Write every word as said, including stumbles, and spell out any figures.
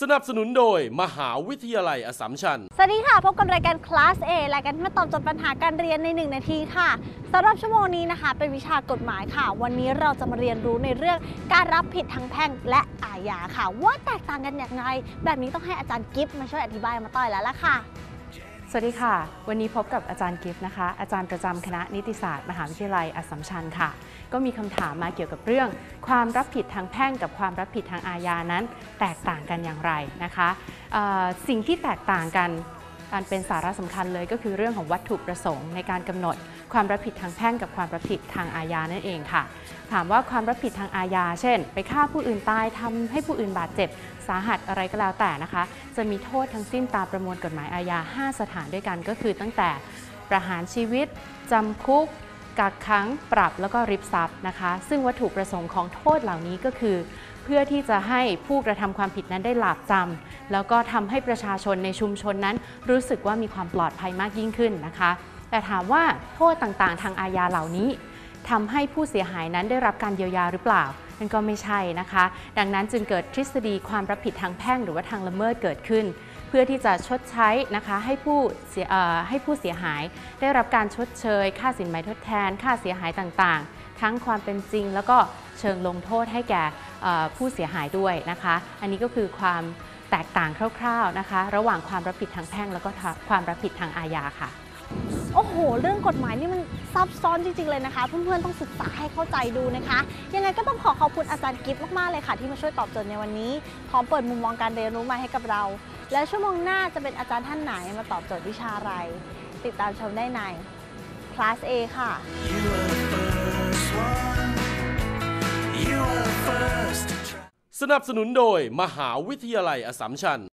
สนับสนุนโดยมหาวิทยาลัยอัสสัมชัญสวัสดีค่ะพบกับรายการ Class A รายการที่มาตอบโจทย์ปัญหาการเรียนในหนึ่งนาทีค่ะสำหรับชั่วโมงนี้นะคะเป็นวิชากฎหมายค่ะวันนี้เราจะมาเรียนรู้ในเรื่องการรับผิดทางแพ่งและอาญาค่ะว่าแตกต่างกันอย่างไรแบบนี้ต้องให้อาจารย์กิฟต์มาช่วยอธิบายมาต่อยแล้วล่ะค่ะสวัสดีค่ะวันนี้พบกับอาจารย์กิฟต์นะคะอาจารย์ประจำคณะนิติศาสตร์มหาวิทยาลัยอัสสัมชัญค่ะก็มีคำถามมาเกี่ยวกับเรื่องความรับผิดทางแพ่งกับความรับผิดทางอาญานั้นแตกต่างกันอย่างไรนะคะสิ่งที่แตกต่างกันอันเป็นสาระสำคัญเลยก็คือเรื่องของวัตถุประสงค์ในการกำหนดความรับผิดทางแพ่งกับความรับผิดทางอาญานั่นเองค่ะถามว่าความรับผิดทางอาญาเช่นไปฆ่าผู้อื่นตายทำให้ผู้อื่นบาดเจ็บสาหัสอะไรก็แล้วแต่นะคะจะมีโทษทั้งสิ้นตามประมวลกฎหมายอาญาห้าสถานด้วยกันก็คือตั้งแต่ประหารชีวิตจำคุกกักขังปรับแล้วก็ริบทรัพย์นะคะซึ่งวัตถุประสงค์ของโทษเหล่านี้ก็คือเพื่อที่จะให้ผู้กระทำความผิดนั้นได้หลาบจำแล้วก็ทำให้ประชาชนในชุมชนนั้นรู้สึกว่ามีความปลอดภัยมากยิ่งขึ้นนะคะแต่ถามว่าโทษต่างๆทางอาญาเหล่านี้ทำให้ผู้เสียหายนั้นได้รับการเยียวยาหรือเปล่านั่นก็ไม่ใช่นะคะดังนั้นจึงเกิดทฤษฎีความรับผิดทางแพ่งหรือว่าทางละเมิดเกิดขึ้นเพื่อที่จะชดใช้นะคะให้ผู้เสียให้ผู้เสียหายได้รับการชดเชยค่าสินไหมทดแทนค่าเสียหายต่างๆทั้งความเป็นจริงแล้วก็เชิงลงโทษให้แก่ผู้เสียหายด้วยนะคะอันนี้ก็คือความแตกต่างคร่าวๆนะคะระหว่างความรับผิดทางแพ่งแล้วก็ความรับผิดทางอาญาค่ะโอ้โหเรื่องกฎหมายนี่มันซับซ้อนจริงๆเลยนะคะเพื่อนๆต้องศึกษาให้เข้าใจดูนะคะยังไงก็ต้องขอขอบคุณอาจารย์กิฟต์มากๆเลยค่ะที่มาช่วยตอบโจทย์ในวันนี้พร้อมเปิดมุมมองการเรียนรู้มาให้กับเราและชั่วโมงหน้าจะเป็นอาจารย์ท่านไหนมาตอบโจทย์วิชาอะไรติดตามชมได้ใน Class A ค่ะสนับสนุนโดยมหาวิทยาลัยอัสสัมชัญ